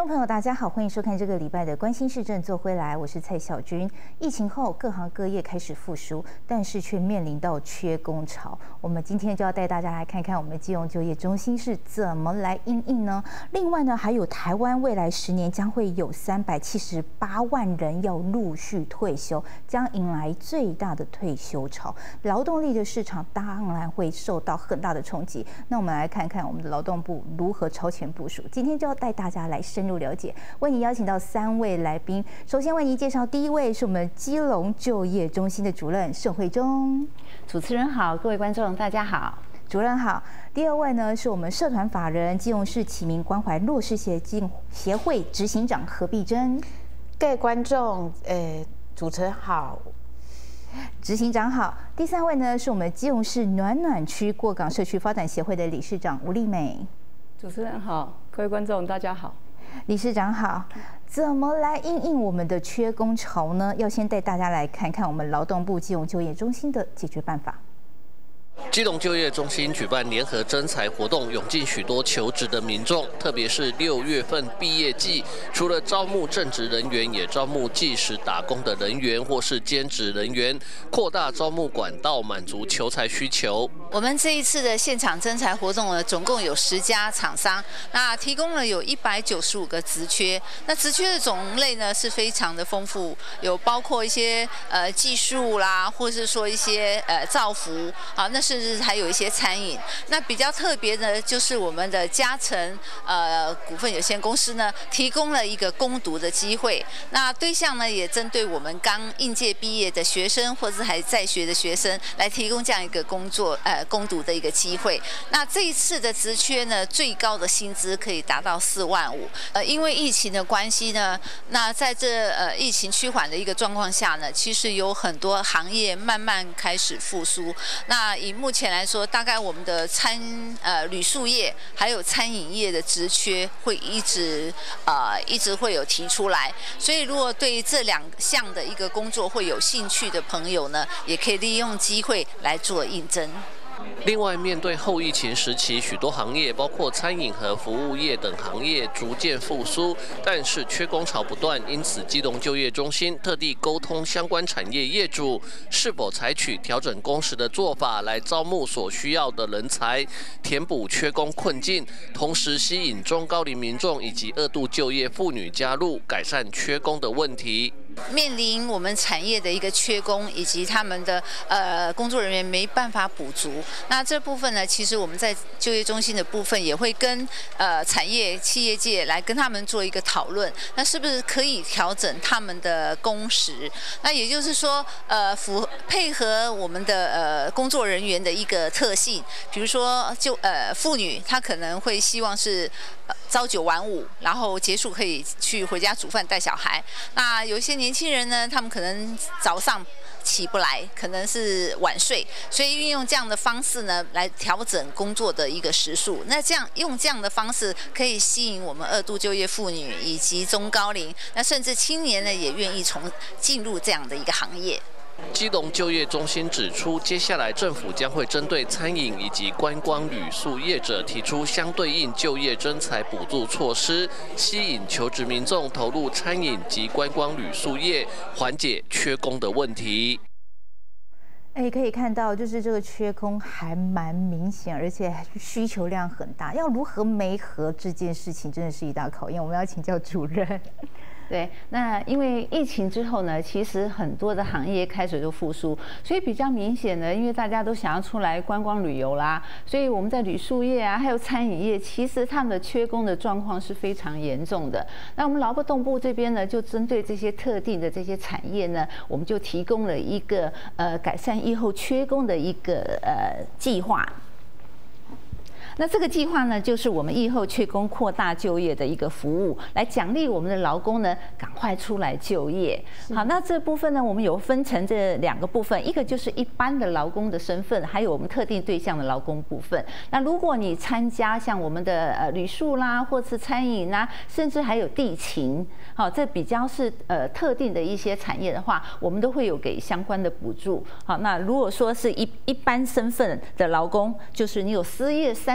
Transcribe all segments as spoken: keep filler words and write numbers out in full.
众朋友，大家好，欢迎收看这个礼拜的《关心市政做回来》，我是蔡小军。疫情后，各行各业开始复苏，但是却面临到缺工潮。我们今天就要带大家来看看我们基隆就业中心是怎么来因应呢？另外呢，还有台湾未来十年将会有三百七十八万人要陆续退休，将迎来最大的退休潮，劳动力的市场当然会受到很大的冲击。那我们来看看我们的劳动部如何超前部署。今天就要带大家来深入了解，为您邀请到三位来宾。首先为您介绍第一位是我们基隆就业中心的主任盛惠忠。 主持人好，各位观众大家好。 主任好。第二位呢是我们社团法人基隆市启明关怀弱势协进协会执行长何碧珍。 各位观众，呃，主持人好。 执行长好。第三位呢是我们基隆市暖暖区过港社区发展协会的理事长吴丽美。 主持人好，各位观众大家好。 理事长好。怎么来因应我们的缺工潮呢？要先带大家来看看我们劳动部基隆就业中心的解决办法。 基隆就业中心举办联合征才活动，涌进许多求职的民众，特别是六月份毕业季，除了招募正职人员，也招募计时打工的人员或是兼职人员，扩大招募管道，满足求才需求。 我们这一次的现场征才活动呢，总共有十家厂商，那提供了有一百九十五个职缺。那职缺的种类呢是非常的丰富，有包括一些呃技术啦，或是说一些呃造服啊，那甚至还有一些餐饮。那比较特别的就是我们的嘉诚呃股份有限公司呢，提供了一个攻读的机会。那对象呢也针对我们刚应届毕业的学生，或是还在学的学生，来提供这样一个工作呃。攻读的一个机会。那这一次的职缺呢，最高的薪资可以达到四万五。呃，因为疫情的关系呢，那在这呃疫情趋缓的一个状况下呢，其实有很多行业慢慢开始复苏。那以目前来说，大概我们的餐呃旅宿业还有餐饮业的职缺会一直呃一直会有提出来。所以如果对这两项的一个工作会有兴趣的朋友呢，也可以利用机会来做应征。 另外，面对后疫情时期，许多行业，包括餐饮和服务业等行业逐渐复苏，但是缺工潮不断，因此基隆就业中心特地沟通相关产业业主，是否采取调整工时的做法来招募所需要的人才，填补缺工困境，同时吸引中高龄民众以及二度就业妇女加入，改善缺工的问题。 面临我们产业的一个缺工，以及他们的呃工作人员没办法补足，那这部分呢，其实我们在就业中心的部分也会跟呃产业企业界来跟他们做一个讨论，那是不是可以调整他们的工时？那也就是说，呃，符配合我们的呃工作人员的一个特性，比如说就呃妇女，她可能会希望是呃朝九晚五，然后结束可以去回家煮饭带小孩。那有一些年轻人呢，他们可能早上起不来，可能是晚睡，所以运用这样的方式呢，来调整工作的一个时数。那这样用这样的方式，可以吸引我们二度就业妇女以及中高龄，那甚至青年呢，也愿意从进入这样的一个行业。 基隆就业中心指出，接下来政府将会针对餐饮以及观光旅宿业者提出相对应就业征才补助措施，吸引求职民众投入餐饮及观光旅宿业，缓解缺工的问题。 哎，可以看到，就是这个缺工还蛮明显，而且需求量很大。要如何媒合这件事情，真的是一大考验。我们要请教主任。 对，那因为疫情之后呢，其实很多的行业开始就复苏，所以比较明显的，因为大家都想要出来观光旅游啦，所以我们在旅宿业啊，还有餐饮业，其实他们的缺工的状况是非常严重的。那我们劳动部这边呢，就针对这些特定的这些产业呢，我们就提供了一个呃改善疫后缺工的一个呃计划。那这个计划呢，就是我们疫后缺工扩大就业的一个服务，来奖励我们的劳工呢，赶快出来就业。好，那这部分呢，我们有分成这两个部分，一个就是一般的劳工的身份，还有我们特定对象的劳工部分。那如果你参加像我们的呃旅宿啦，或是餐饮啦，甚至还有地勤，好，这比较是呃特定的一些产业的话，我们都会有给相关的补助。好，那如果说是一一般身份的劳工，就是你有失业三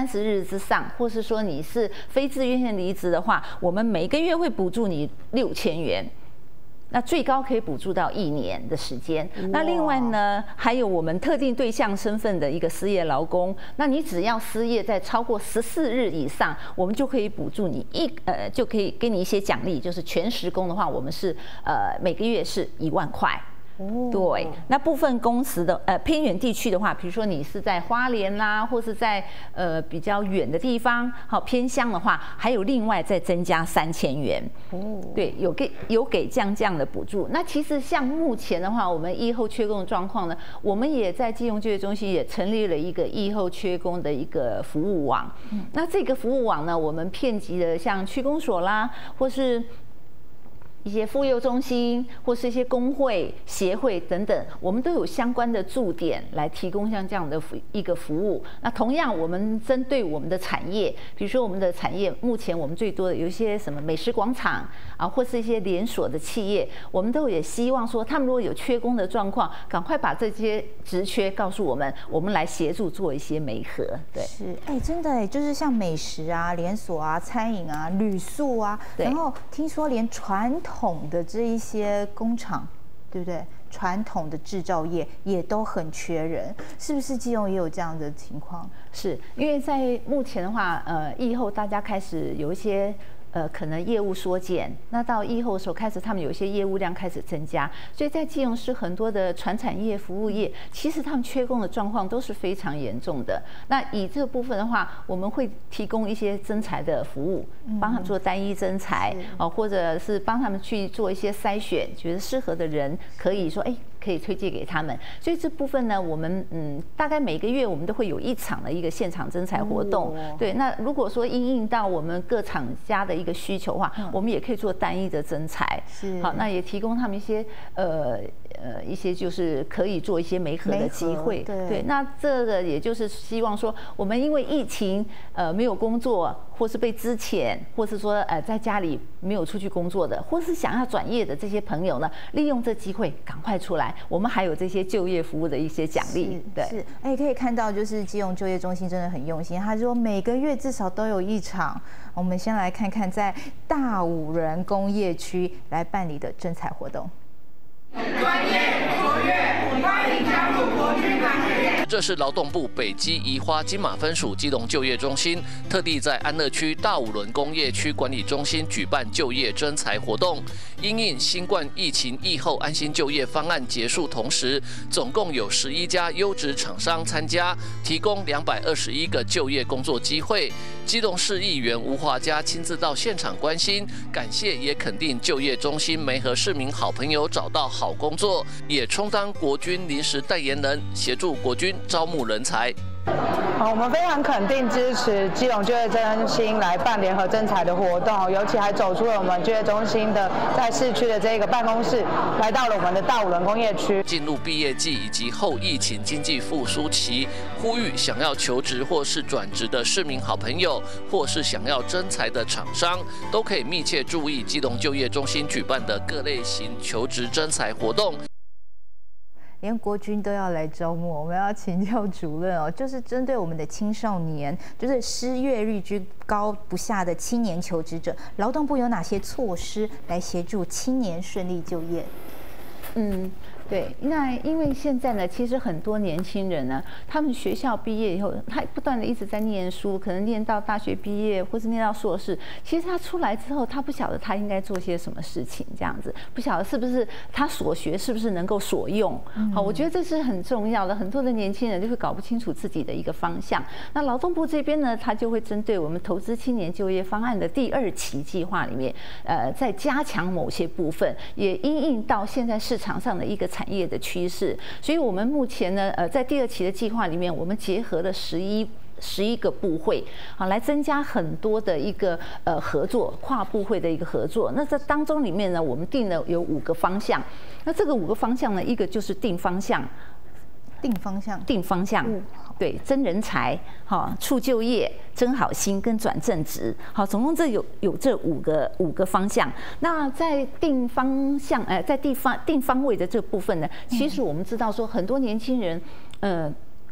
三十日之上，或是说你是非自愿性离职的话，我们每个月会补助你六千元。那最高可以补助到一年的时间。那另外呢，还有我们特定对象身份的一个失业劳工，那你只要失业在超过十四日以上，我们就可以补助你一呃，就可以给你一些奖励，就是全时工的话，我们是呃每个月是一万块。哦，对，那部分工时的呃偏远地区的话，比如说你是在花莲啦，或是在呃比较远的地方，好偏乡的话，还有另外再增加三千元。哦，对，有给有给这样这样的补助。那其实像目前的话，我们疫后缺工的状况呢，我们也在基隆就业中心也成立了一个疫后缺工的一个服务网。嗯，那这个服务网呢，我们遍及的像区公所啦，或是一些妇幼中心或是一些工会协会等等，我们都有相关的驻点来提供像这样的一个服务。那同样，我们针对我们的产业，比如说我们的产业，目前我们最多的有一些什么美食广场啊，或是一些连锁的企业，我们都也希望说，他们如果有缺工的状况，赶快把这些职缺告诉我们，我们来协助做一些媒合。对， 是，哎，真的哎，就是像美食啊、连锁啊、餐饮啊、旅宿啊，然后听说连传统统的这一些工厂，对不对？传统的制造业也都很缺人，是不是基隆也有这样的情况？ 是因为在目前的话，呃，疫后大家开始有一些。呃，可能业务缩减，那到疫后的时候开始，他们有一些业务量开始增加，所以在基隆市很多的传产业、服务业，其实他们缺工的状况都是非常严重的。那以这个部分的话，我们会提供一些征才的服务，帮他们做单一征才哦、呃，或者是帮他们去做一些筛选，觉得适合的人可以说，哎。可以推荐给他们，所以这部分呢，我们嗯，大概每个月我们都会有一场的一个现场征才活动。哦、对，那如果说因应到我们各厂家的一个需求的话，嗯、我们也可以做单一的征才。是，好，那也提供他们一些呃呃一些就是可以做一些媒合的机会。对，对，那这个也就是希望说，我们因为疫情呃没有工作，或是被资遣，或是说呃在家里没有出去工作的，或是想要转业的这些朋友呢，利用这机会赶快出来。我们还有这些就业服务的一些奖励，对， 是，哎，可以看到，就是基隆就业中心真的很用心，他说每个月至少都有一场。我们先来看看在大武仑工业区来办理的征才活动。专业卓越，欢迎加入国军行列。 这是劳动部北基宜花金马分署基隆就业中心，特地在安乐区大武仑工业区管理中心举办就业征才活动。因应新冠疫情疫后安心就业方案结束同时，总共有十一家优质厂商参加，提供两百二十一个就业工作机会。基隆市议员吴华嘉亲自到现场关心，感谢也肯定就业中心媒合市民好朋友找到好工作，也充当国军临时代言人，协助国军招募人才。 我们非常肯定支持基隆就业中心来办联合征才的活动，尤其还走出了我们就业中心的在市区的这个办公室，来到了我们的大武仑工业区。 进入毕业季以及后疫情经济复苏期，呼吁想要求职或是转职的市民好朋友，或是想要征才的厂商，都可以密切注意基隆就业中心举办的各类型求职征才活动。 连国军都要来招募，我们要请教主任哦，就是针对我们的青少年，就是失业率居高不下的青年求职者，劳动部有哪些措施来协助青年顺利就业？ 嗯。对，那因为现在呢，其实很多年轻人呢，他们学校毕业以后，他不断的一直在念书，可能念到大学毕业，或是念到硕士。其实他出来之后，他不晓得他应该做些什么事情，这样子，不晓得是不是他所学是不是能够所用。好，我觉得这是很重要的。很多的年轻人就会搞不清楚自己的一个方向。那劳动部这边呢，他就会针对我们投资青年就业方案的第二期计划里面，呃，在加强某些部分，也因应到现在市场上的一个产业的趋势，所以我们目前呢，呃，在第二期的计划里面，我们结合了十一十一个部会，啊，来增加很多的一个呃合作，跨部会的一个合作。那在当中里面呢，我们定了有五个方向。那这个五个方向呢，一个就是定方向， 定方向， 定方向。嗯对，征人才，好，促就业，征好薪跟转正职，好，总共这有有这五个五个方向。那在定方向，呃，在地方定方位的这部分呢，其实我们知道说，很多年轻人，呃。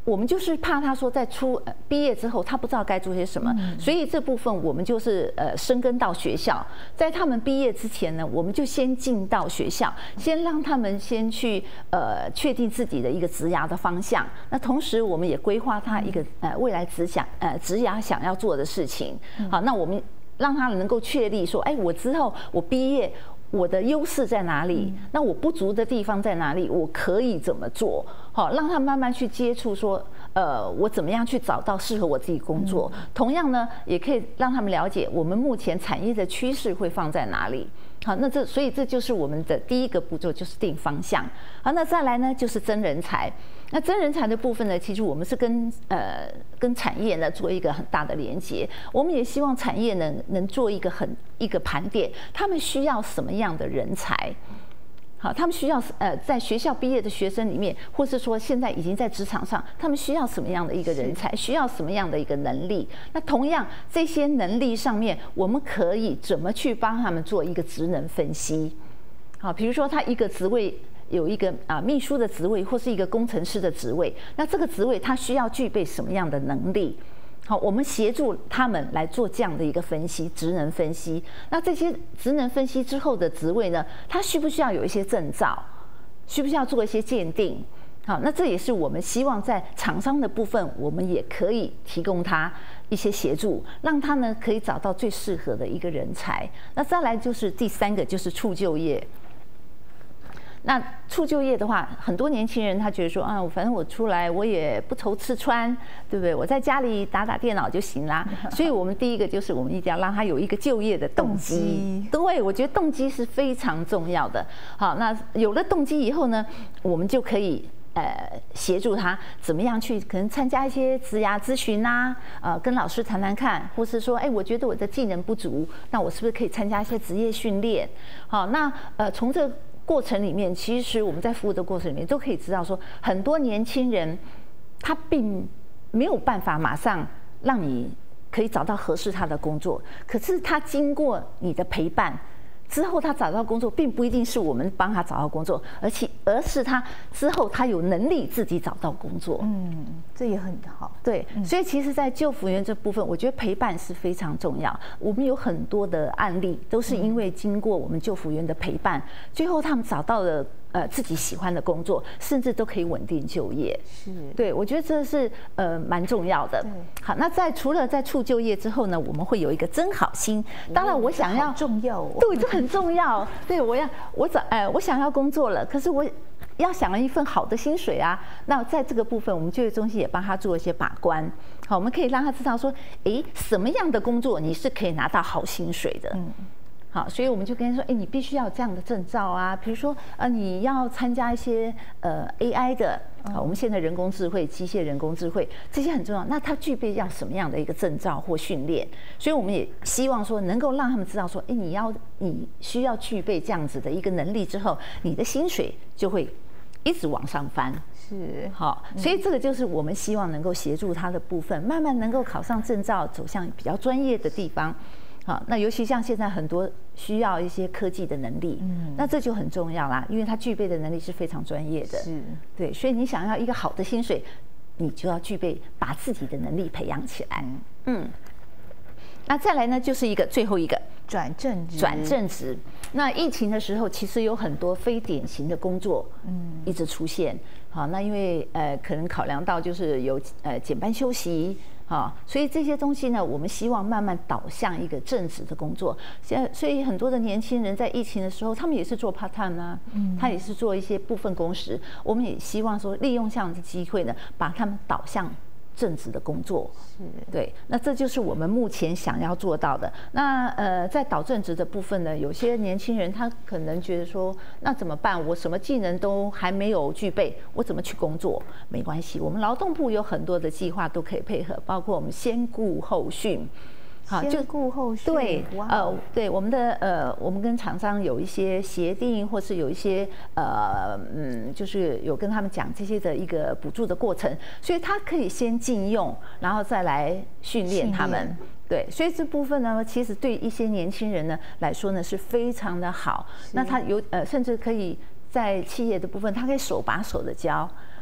我们就是怕他说在出呃毕业之后他不知道该做些什么，所以这部分我们就是呃深耕到学校，在他们毕业之前呢，我们就先进到学校，先让他们先去呃确定自己的一个职涯的方向。那同时我们也规划他一个呃未来职想呃职涯想要做的事情。好，那我们让他能够确立说，哎，我之后我毕业。我的优势在哪里？那我不足的地方在哪里？我可以怎么做？好，让他慢慢去接触，说，呃，我怎么样去找到适合我自己工作？同样呢，也可以让他们了解我们目前产业的趋势会放在哪里。好，那这所以这就是我们的第一个步骤，就是定方向。好，那再来呢，就是增人才。那增人才的部分呢，其实我们是跟呃跟产业呢做一个很大的连接。我们也希望产业能能做一个很一个盘点，他们需要什么样的人才？好，他们需要呃在学校毕业的学生里面，或是说现在已经在职场上，他们需要什么样的一个人才？需要什么样的一个能力？那同样这些能力上面，我们可以怎么去帮他们做一个职能分析？好，比如说他一个职位。有一个啊秘书的职位，或是一个工程师的职位，那这个职位他需要具备什么样的能力？好，我们协助他们来做这样的一个分析，职能分析。那这些职能分析之后的职位呢，他需不需要有一些证照？需不需要做一些鉴定？好，那这也是我们希望在厂商的部分，我们也可以提供他一些协助，让他呢可以找到最适合的一个人才。那再来就是第三个，就是促就业。那促就业的话，很多年轻人他觉得说啊，反正我出来我也不愁吃穿，对不对？我在家里打打电脑就行啦。所以我们第一个就是我们一定要让他有一个就业的动机。对，我觉得动机是非常重要的。好，那有了动机以后呢，我们就可以呃协助他怎么样去可能参加一些职涯咨询啊，呃跟老师谈谈看，或是说，哎，我觉得我的技能不足，那我是不是可以参加一些职业训练？好，那呃从这个过程里面，其实我们在服务的过程里面都可以知道说，很多年轻人他并没有办法马上让你可以找到合适他的工作，可是他经过你的陪伴之后，他找到工作，并不一定是我们帮他找到工作，而且而是他之后他有能力自己找到工作。 嗯，这也很好。 对，所以其实，在就服员这部分，我觉得陪伴是非常重要。我们有很多的案例，都是因为经过我们就服员的陪伴，最后他们找到了呃自己喜欢的工作，甚至都可以稳定就业。 是， 对，我觉得这是呃蛮重要的。好，那在除了在促就业之后呢，我们会有一个真好心。当然，我想要重要哦， 对，这很重要。对，我要我找呃我想要工作了，可是我要想了一份好的薪水啊。那在这个部分，我们就业中心也帮他做一些把关。好，我们可以让他知道说，哎，什么样的工作你是可以拿到好薪水的。嗯。好，所以我们就跟他说，哎，你必须要有这样的证照啊，比如说，呃，你要参加一些呃 A I 的，啊，我们现在人工智慧、机械人工智慧这些很重要。那他具备要什么样的一个证照或训练？所以我们也希望说，能够让他们知道说，哎，你要你需要具备这样子的一个能力之后，你的薪水就会一直往上翻。 是， 好，所以这个就是我们希望能够协助他的部分，慢慢能够考上证照，走向比较专业的地方。好，那尤其像现在很多需要一些科技的能力，嗯，那这就很重要啦，因为他具备的能力是非常专业的， 是， 对，所以你想要一个好的薪水，你就要具备把自己的能力培养起来，嗯，那再来呢，就是一个最后一个转正职， 转正职。那疫情的时候，其实有很多非典型的工作，嗯，一直出现，好，那因为呃，可能考量到就是有呃减班休息。啊，所以这些东西呢，我们希望慢慢导向一个正职的工作。现在，所以很多的年轻人在疫情的时候，他们也是做 part time 啊，嗯，他也是做一些部分工时。我们也希望说，利用这样的机会呢，把他们导向正职的工作。是，对，那这就是我们目前想要做到的。那呃，在导正职的部分呢，有些年轻人他可能觉得说，那怎么办？我什么技能都还没有具备，我怎么去工作？没关系，我们劳动部有很多的计划都可以配合，包括我们先顾后训。 好，先顾后训。 对，呃，对，我们的呃，我们跟厂商有一些协定，或是有一些呃，嗯，就是有跟他们讲这些的一个补助的过程，所以他可以先禁用，然后再来训练他们。对，所以这部分呢，其实对一些年轻人呢来说呢是非常的好。那他有呃，甚至可以在企业的部分，他可以手把手的教。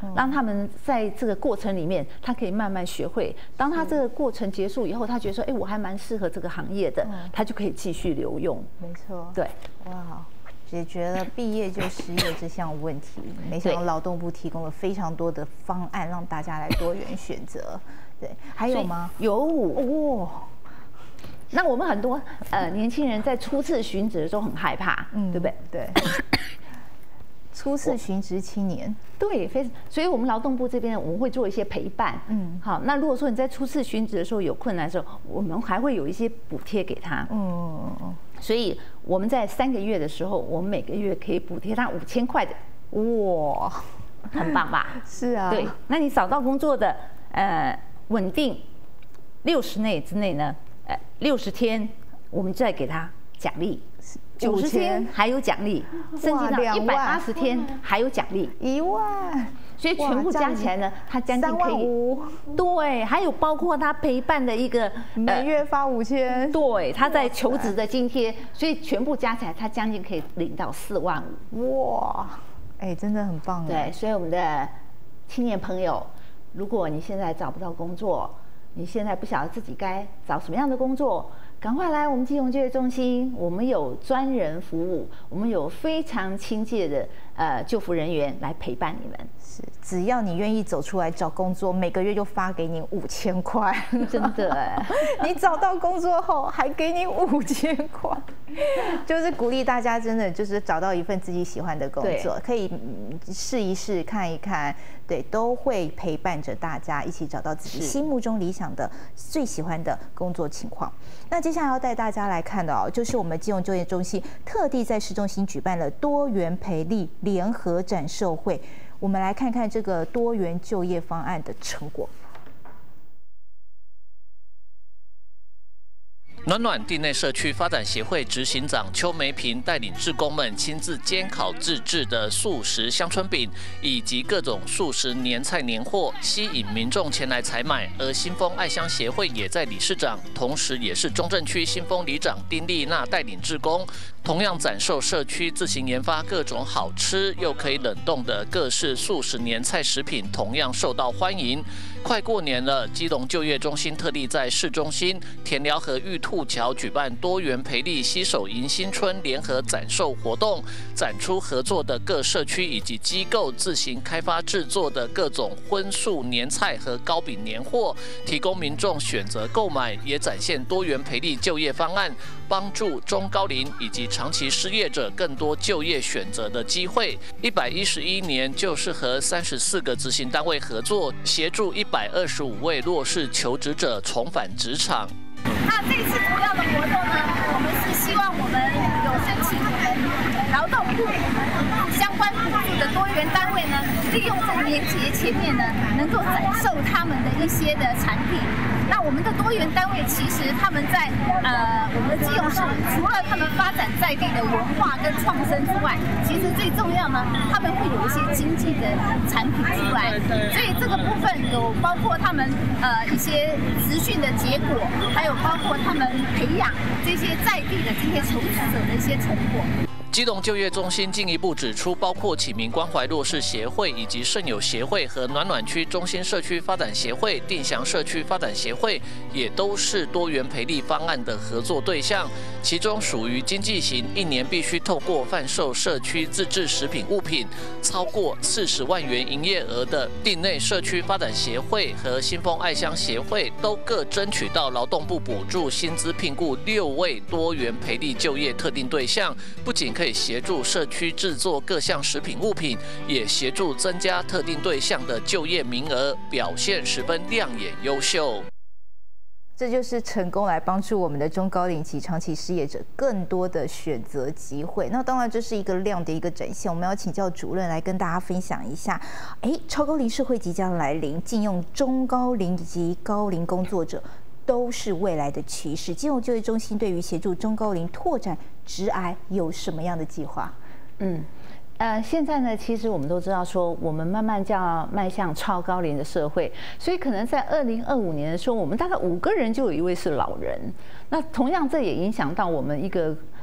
让他们在这个过程里面，他可以慢慢学会。当他这个过程结束以后，他觉得说，哎，我还蛮适合这个行业的，他就可以继续留用。 没错， 对， 哇。解决了毕业就失业这项问题，没想到劳动部提供了非常多的方案，让大家来多元选择。对，还有吗？ 有哇。那我们很多呃年轻人在初次寻职的时候很害怕，嗯，对不对？ 对。初次寻职青年， 对，非常。所以我们劳动部这边我们会做一些陪伴，嗯，好。那如果说你在初次寻职的时候有困难的时候，我们还会有一些补贴给他，嗯嗯嗯。所以我们在三个月的时候，我们每个月可以补贴他五千块的，哇，很棒吧？ 是啊， 对。那你找到工作的，呃，稳定六十内之内呢，呃，六十天，我们再给他奖励。九十天还有奖励，甚至到一百八十天还有奖励， 一万， 所以全部加起来呢，他将近可以，对，还有包括他陪伴的一个每月发五千， 对，他在求职的津贴，所以全部加起来，他将近可以领到四万五， 哇，哎，真的很棒， 对，所以我们的青年朋友，如果你现在找不到工作，你现在不晓得自己该找什么样的工作。赶快来我们基隆就业中心，我们有专人服务，我们有非常亲切的呃就服人员来陪伴你们。 是，只要你愿意走出来找工作，每个月就发给你五千块， 真的哎！ 你找到工作后还给你五千块，就是鼓励大家真的就是找到一份自己喜欢的工作，可以试一试看一看，对，都会陪伴着大家一起找到自己心目中理想的最喜欢的工作情况。那接下来要带大家来看的哦，就是我们基隆就业中心特地在市中心举办了多元培力联合展售会，我们来看看这个多元就业方案的成果。 暖暖地内社区发展协会执行长邱梅平带领志工们亲自煎烤自制的素食香椿饼，以及各种素食年菜年货，吸引民众前来采买。而新丰爱乡协会也在理事长，同时也是中正区新丰里长丁丽娜带领志工，同样展售社区自行研发各种好吃又可以冷冻的各式素食年菜食品，同样受到欢迎。快过年了，基隆就业中心特地在市中心田寮河玉兔桥举办多元培力携手迎新春联合展售活动，展出合作的各社区以及机构自行开发制作的各种荤素年菜和糕饼年货，提供民众选择购买，也展现多元培力就业方案，帮助中高龄以及长期失业者更多就业选择的机会。一百一十一年就是和三十四个执行单位合作，协助一百二十五位弱势求职者重返职场。 那这次主要的活动呢，我们是希望我们有申请我们劳动部相关补助的多元单位呢，利用这个年节前面呢，能够展售他们的一些的产品。那我们的多元单位其实他们在呃我们的基隆市，除了他们发展在地的文化跟创生之外，其实最重要呢，他们会有一些经济的产品出来。所以这个部分有包括他们呃一些资讯的结果，还有包括他们培养这些在地的这些求职者的一些成果。 基隆就业中心进一步指出，包括启明关怀弱势协会以及圣友协会和暖暖区中心社区发展协会、定祥社区发展协会，也都是多元培力方案的合作对象。其中属于经济型，一年必须透过贩售社区自制食品物品超过四十万元营业额的定内社区发展协会和新丰爱乡协会，都各争取到劳动部补助薪资聘雇六位多元培力就业特定对象，不仅可以可以协助社区制作各项食品物品，也协助增加特定对象的就业名额，表现十分亮眼优秀。 这就是成功来帮助我们的中高龄及长期失业者更多的选择机会。那当然这是一个亮的一个展现，我们要请教主任来跟大家分享一下。哎，超高龄社会即将来临，禁用中高龄及高龄工作者都是未来的趋势。基隆就业中心对于协助中高龄拓展职涯有什么样的计划？ 嗯，呃，现在呢，其实我们都知道说，我们慢慢就要迈向超高龄的社会，所以可能在二零二五年的时候，我们大概五个人就有一位是老人。那同样，这也影响到我们一个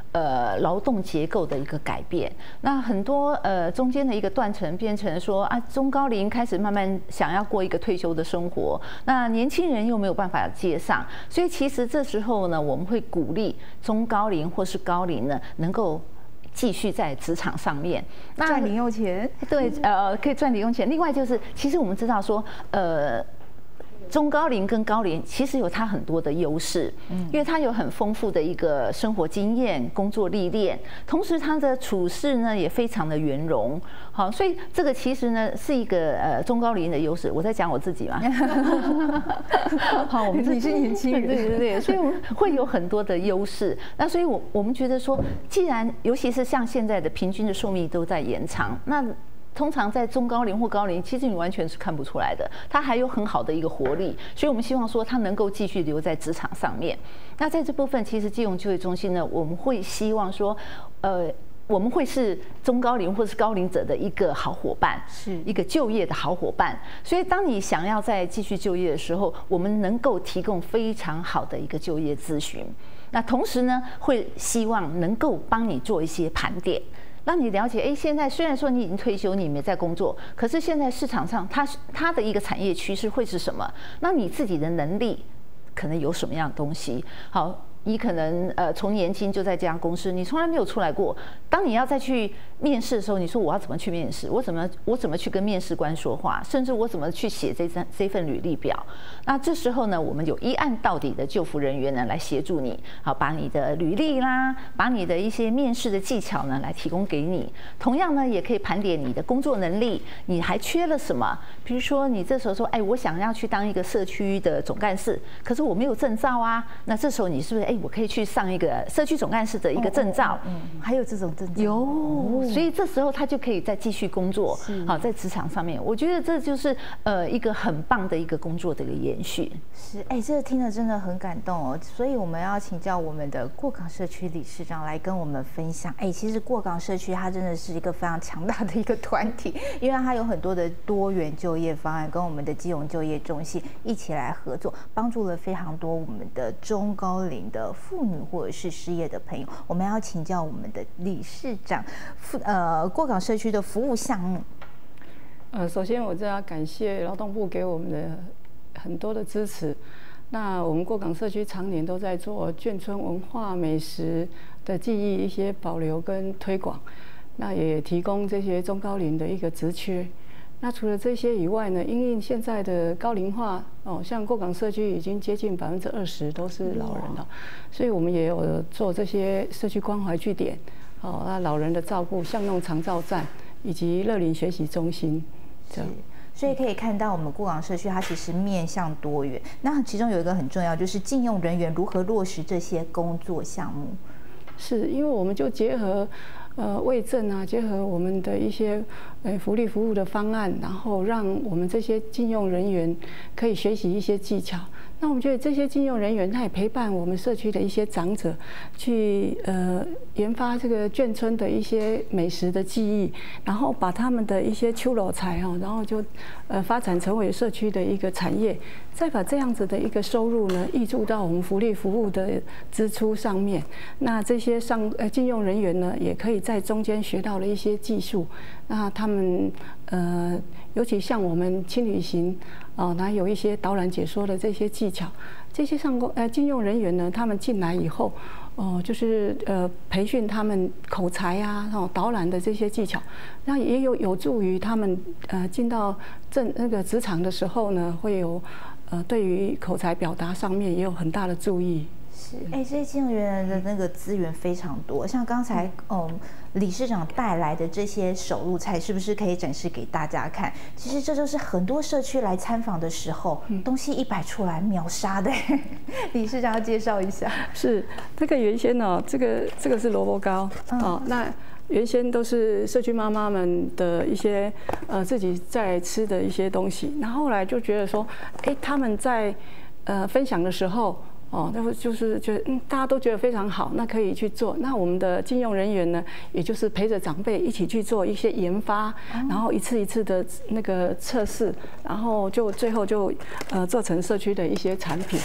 呃劳动结构的一个改变。那很多呃中间的一个断层变成说啊，中高龄开始慢慢想要过一个退休的生活，那年轻人又没有办法接上，所以其实这时候呢，我们会鼓励中高龄或是高龄呢能够继续在职场上面赚零用钱。 对，呃，可以赚零用钱。另外就是，其实我们知道说，呃。中高龄跟高龄其实有它很多的优势，因为它有很丰富的一个生活经验、工作历练，同时它的处事呢也非常的圆融。好，所以这个其实呢是一个呃中高龄的优势。我在讲我自己嘛。好，我们你是年轻人， 对对对，所以我们会有很多的优势。那所以我我们觉得说，既然尤其是像现在的平均的寿命都在延长，那通常在中高龄或高龄，其实你完全是看不出来的，它还有很好的一个活力，所以我们希望说它能够继续留在职场上面。那在这部分，其实基隆就业中心呢，我们会希望说，呃，我们会是中高龄或是高龄者的一个好伙伴，是一个就业的好伙伴。所以当你想要再继续就业的时候，我们能够提供非常好的一个就业咨询。那同时呢，会希望能够帮你做一些盘点。让你了解，哎，现在虽然说你已经退休，你没在工作，可是现在市场上它它的一个产业趋势会是什么？那你自己的能力可能有什么样的东西？好，你可能呃从年轻就在这家公司，你从来没有出来过。当你要再去面试的时候，你说我要怎么去面试？我怎么我怎么去跟面试官说话？甚至我怎么去写这张这份履历表？那这时候呢，我们有一案到底的就服人员呢来协助你，好，把你的履历啦，把你的一些面试的技巧呢来提供给你。同样呢，也可以盘点你的工作能力，你还缺了什么？比如说你这时候说，哎，我想要去当一个社区的总干事，可是我没有证照啊。那这时候你是不是哎，我可以去上一个社区总干事的一个证照？ 嗯，还有这种证照有，所以这时候他就可以再继续工作，好，在职场上面，我觉得这就是呃一个很棒的一个工作的一个延续。 是，哎，这个听了真的很感动哦。所以我们要请教我们的过港社区理事长来跟我们分享。哎，其实过港社区它真的是一个非常强大的一个团体，因为它有很多的多元就业方案，跟我们的基隆就业中心一起来合作，帮助了非常多我们的中高龄的妇女或者是失业的朋友。我们要请教我们的理事长，呃，过港社区的服务项目。 呃，首先我就要感谢劳动部给我们的很多的支持。那我们过港社区常年都在做眷村文化美食的记忆一些保留跟推广，那也提供这些中高龄的一个职缺。那除了这些以外呢，因应现在的高龄化哦，像过港社区已经接近百分之二十都是老人了，所以我们也有做这些社区关怀据点，哦，那老人的照顾、巷弄长照站以及乐龄学习中心，这样。 所以可以看到，我们过港社区它其实面向多元。那其中有一个很重要，就是聘用人员如何落实这些工作项目。 是因为我们就结合。呃，卫政啊，结合我们的一些呃福利服务的方案，然后让我们这些聘用人员可以学习一些技巧。那我们觉得这些聘用人员，他也陪伴我们社区的一些长者，去呃研发这个眷村的一些美食的技艺，然后把他们的一些秋老菜哈，然后就呃发展成为社区的一个产业，再把这样子的一个收入呢，挹注到我们福利服务的支出上面。那这些上呃聘用人员呢，也可以在中间学到了一些技术。那他们呃，尤其像我们轻旅行。哦，那有一些导览解说的这些技巧，这些上工呃聘用人员呢，他们进来以后，哦、呃，就是呃培训他们口才啊，哦导览的这些技巧，那也有有助于他们呃进到正那个职场的时候呢，会有呃对于口才表达上面也有很大的注意。 是，哎，这些聘用人员的那个资源非常多，像刚才嗯理事长带来的这些手路菜，是不是可以展示给大家看？其实这就是很多社区来参访的时候，嗯、东西一摆出来秒杀的。理事长要介绍一下。 是，这个原先呢，这个这个是萝卜糕、嗯、哦，那原先都是社区妈妈们的一些呃自己在吃的一些东西，那后来就觉得说，哎，他们在呃分享的时候。哦，那就是觉得嗯，大家都觉得非常好，那可以去做。那我们的聘用人员呢，也就是陪着长辈一起去做一些研发，然后一次一次的那个测试，然后就最后就呃做成社区的一些产品。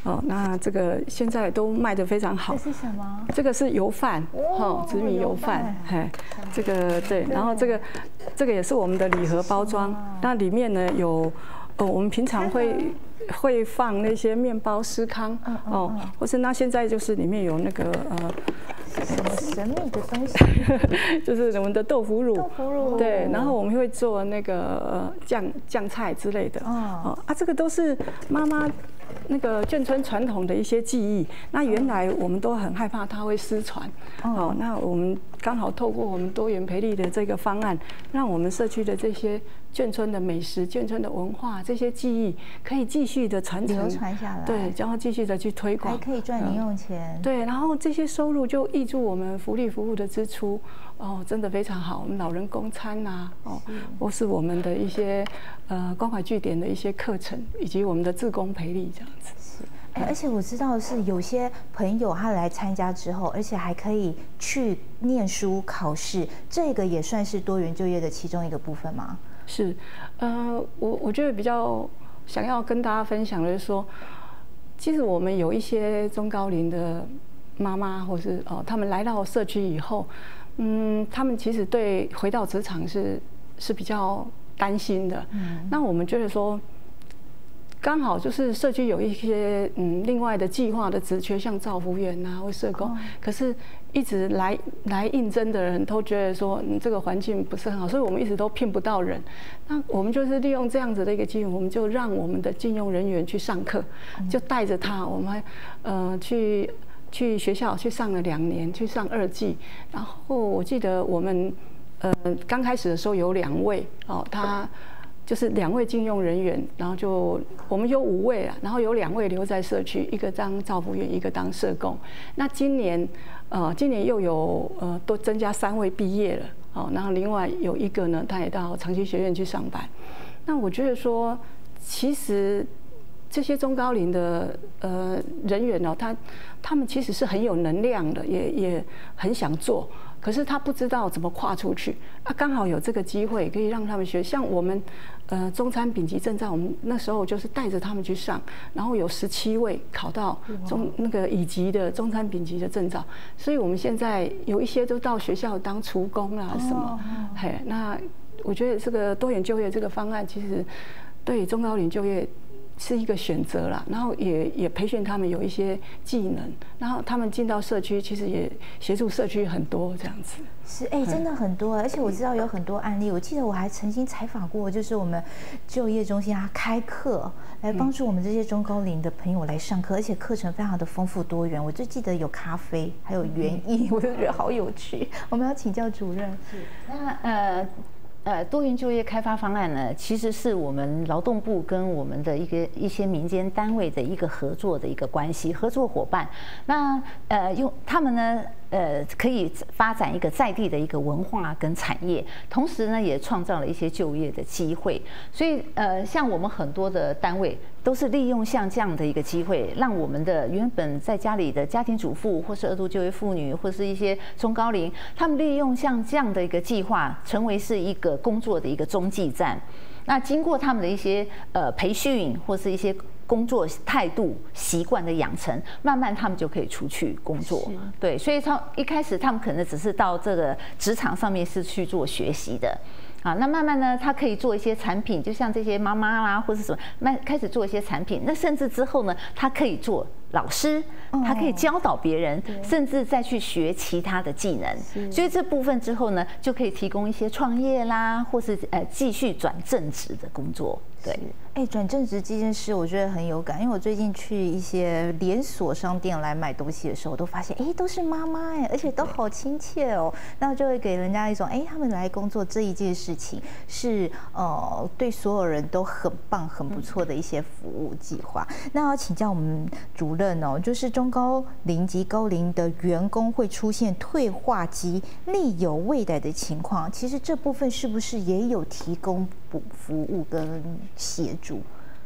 哦，那这个现在都卖得非常好。 这是什么？ 这个是油饭， 哦， 紫米油饭，嘿，这个对，然后这个这个也是我们的礼盒包装，那里面呢有，呃，我们平常会会放那些面包司康，哦，或是那现在就是里面有那个呃。 什么神秘的东西？ 就是我们的豆腐乳， 豆腐乳对，然后我们会做那个呃酱酱菜之类的，哦啊，这个都是妈妈那个眷村传统的一些技艺。那原来我们都很害怕它会失传，哦，那我们刚好透过我们多元培力的这个方案，让我们社区的这些眷村的美食、眷村的文化这些技艺可以继续的传承、 流传下来， 对，然后继续的去推广， 还可以赚零用钱， 对，然后这些收入就挹注我们福利服务的支出，哦，真的非常好。我们老人公餐呐，哦，或是我们的一些呃关怀据点的一些课程，以及我们的志工培力这样子。 是，哎，而且我知道是有些朋友他来参加之后，而且还可以去念书考试，这个也算是多元就业的其中一个部分吗？ 是，呃，我我觉得比较想要跟大家分享的是说，其实我们有一些中高龄的妈妈，或是哦，他们来到社区以后，嗯，他们其实对回到职场是是比较担心的。嗯，那我们觉得说，刚好就是社区有一些嗯另外的计划的职缺，像照服员啊或社工，哦、可是一直来来应征的人都觉得说，嗯，这个环境不是很好，所以我们一直都聘不到人。那我们就是利用这样子的一个机会，我们就让我们的聘用人员去上课，嗯、就带着他，我们还呃去。去学校去上了两年，去上二技，然后我记得我们呃刚开始的时候有两位哦，他就是两位聘用人员，然后就我们有五位啊，然后有两位留在社区，一个当照服员，一个当社工。那今年呃今年又有呃多增加三位毕业了哦，然后另外有一个呢，他也到长期学院去上班。那我觉得说，其实。这些中高龄的呃人员哦，他他们其实是很有能量的，也也很想做，可是他不知道怎么跨出去啊。刚好有这个机会可以让他们学，像我们呃中餐丙级证照，我们那时候就是带着他们去上，然后有十七位考到中那个乙级的中餐丙级的证照，所以我们现在有一些都到学校当厨工啦什么，嘿，那我觉得这个多元就业这个方案其实对中高龄就业。是一个选择啦，然后也也培训他们有一些技能，然后他们进到社区，其实也协助社区很多这样子。 是，哎、欸，真的很多，而且我知道有很多案例。我记得我还曾经采访过，就是我们就业中心它开课来帮助我们这些中高龄的朋友来上课，而且课程非常的丰富多元。我就记得有咖啡，还有园艺，我就觉得好有趣。我们要请教主任。 是，那呃。呃，多元就业开发方案呢，其实是我们劳动部跟我们的一个一些民间单位的一个合作的一个关系，合作伙伴。那呃，用他们呢，呃，可以发展一个在地的一个文化跟产业，同时呢，也创造了一些就业的机会。所以呃，像我们很多的单位都是利用像这样的一个机会，让我们的原本在家里的家庭主妇，或是二度就业妇女，或是一些中高龄，他们利用像这样的一个计划，成为是一个工作的一个中继站。那经过他们的一些呃培训，或是一些工作态度习惯的养成，慢慢他们就可以出去工作。对，所以他一开始他们可能只是到这个职场上面是去做学习的。啊，那慢慢呢，他可以做一些产品，就像这些妈妈啦，或是什么，慢开始做一些产品。那甚至之后呢，他可以做老师，他可以教导别人，甚至再去学其他的技能。所以这部分之后呢，就可以提供一些创业啦，或是呃继续转正职的工作。对， 哎，转正职这件事我觉得很有感，因为我最近去一些连锁商店来买东西的时候，我都发现，哎，都是妈妈哎，而且都好亲切哦，那就会给人家一种，哎，他们来工作这一件事情是呃对所有人都很棒、很不错的一些服务计划。那要请教我们主任哦，就是中高龄及高龄的员工会出现退化及力有未逮的情况，其实这部分是不是也有提供补服务跟协助？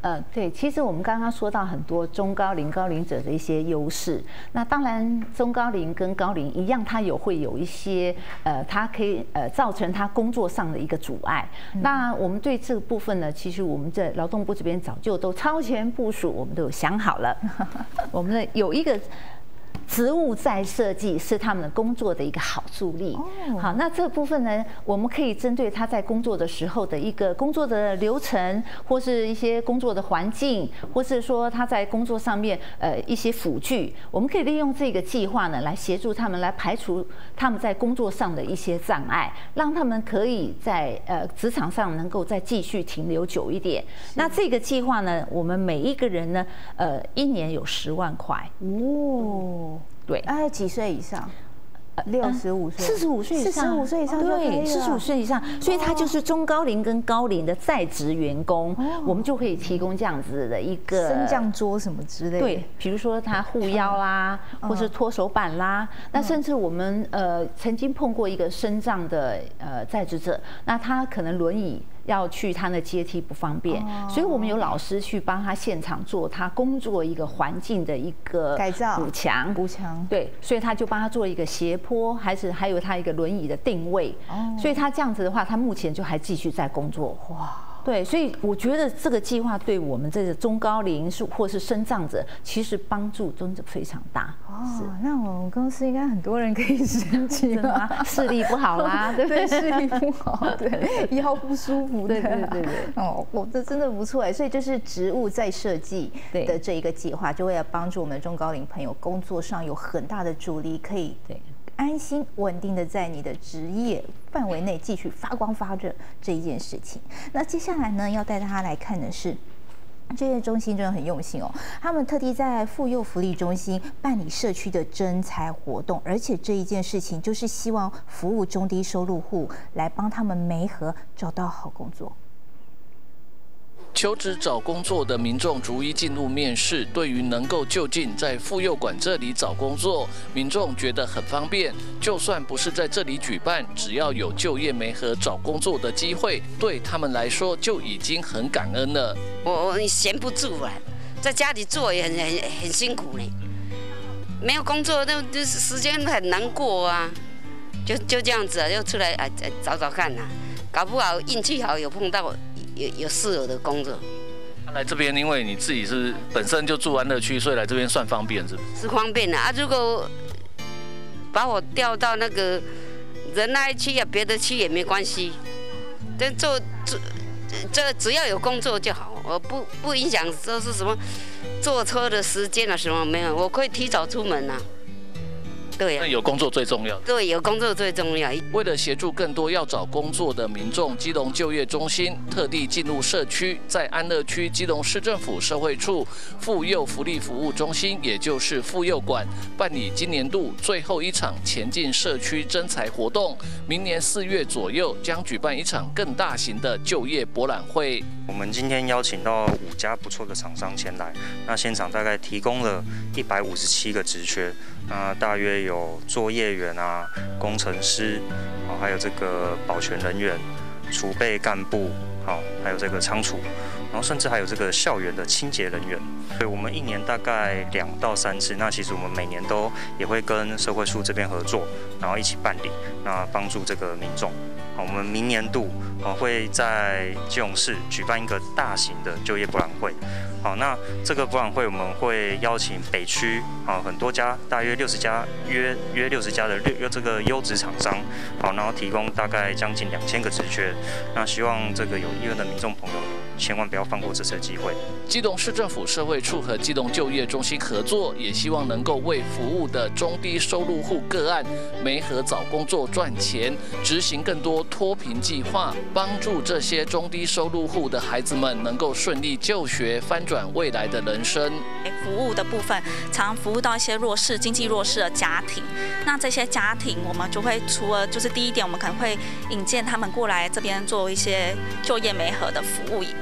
呃，对，其实我们刚刚说到很多中高龄、高龄者的一些优势。那当然，中高龄跟高龄一样，它有会有一些呃，它可以呃造成他工作上的一个阻碍。嗯、那我们对这个部分呢，其实我们在劳动部这边早就都超前部署，我们都有想好了。我们的有一个。职务再设计是他们的工作的一个好助力。好，那这部分呢，我们可以针对他在工作的时候的一个工作的流程，或是一些工作的环境，或是说他在工作上面呃一些辅具，我们可以利用这个计划呢来协助他们来排除他们在工作上的一些障碍，让他们可以在呃职场上能够再继续停留久一点。那这个计划呢，我们每一个人呢，呃，一年有十万块。哦。对， 哎，几岁以上？六十五岁、 四十五岁以上， 四十五岁以上就可以了。 对，四十五岁以上，所以他就是中高龄跟高龄的在职员工， 哦、 我们就可以提供这样子的一个升降桌什么之类的。 对，比如说他护腰啦，嗯、或是拖手板啦，嗯、那甚至我们呃曾经碰过一个身障的呃在职者，那他可能轮椅。要去他的阶梯不方便，哦、所以我们有老师去帮他现场做他工作一个环境的一个改造补强， 补强对，所以他就帮他做一个斜坡，还是还有他一个轮椅的定位，哦、所以他这样子的话，他目前就还继续在工作。哇！对，所以我觉得这个计划对我们这个中高龄是或是身障者，其实帮助真的非常大。 哦，那我们公司应该很多人可以申请吗？视力不好啦，对不对？ 视力不好，对，腰不舒服的， 对对对对。 哦，我这真的不错哎，所以就是职务再设计的这一个计划，就为了帮助我们的中高龄朋友工作上有很大的助力，可以对。安心稳定的在你的职业范围内继续发光发热这一件事情。那接下来呢，要带大家来看的是，就业中心真的很用心哦，他们特地在妇幼福利中心办理社区的征才活动，而且这一件事情就是希望服务中低收入户，来帮他们媒合找到好工作。 求职找工作的民众逐一进入面试，对于能够就近在妇幼馆这里找工作，民众觉得很方便。就算不是在这里举办，只要有就业媒合找工作的机会，对他们来说就已经很感恩了。 我我闲不住啊，在家里做也很很很辛苦呢，没有工作那就是时间很难过啊，就就这样子啊，就出来啊找找看啊，搞不好运气好有碰到。有有适合的工作。 来这边，因为你自己是本身就住安乐区，所以来这边算方便，是不是？ 是方便的啊！如果把我调到那个仁爱区啊，别的区也没关系。但做做这只要有工作就好，我不不影响说是什么坐车的时间啊什么没有，我可以提早出门啊。对啊， 有工作最重要。 对，有工作最重要。 为了协助更多要找工作的民众，基隆就业中心特地进入社区，在安乐区基隆市政府社会处妇幼福利服务中心，也就是妇幼馆，办理今年度最后一场前进社区征才活动。明年四月左右将举办一场更大型的就业博览会。 我们今天邀请到五家不错的厂商前来，那现场大概提供了一百五十七个职缺，那大约有作业员啊、工程师，好，还有这个保全人员、储备干部，好，还有这个仓储，然后甚至还有这个校园的清洁人员。所以我们一年大概两到三次，那其实我们每年都也会跟社会处这边合作，然后一起办理，那帮助这个民众。好，我们明年度啊会在基隆市举办一个大型的就业博览会。好，那这个博览会我们会邀请北区啊很多家，大约六十家，约约六十家的六这个优质厂商，好，然后提供大概将近两千个职缺。那希望这个有意愿的民众朋友千万不要放过这次机会。 基隆市政府社会处和基隆就业中心合作，也希望能够为服务的中低收入户个案媒合找工作赚钱，执行更多脱贫计划，帮助这些中低收入户的孩子们能够顺利就学，翻转未来的人生。 服务的部分，常服务到一些弱势、经济弱势的家庭。那这些家庭，我们就会除了就是第一点，我们可能会引荐他们过来这边做一些就业媒合的服务以外，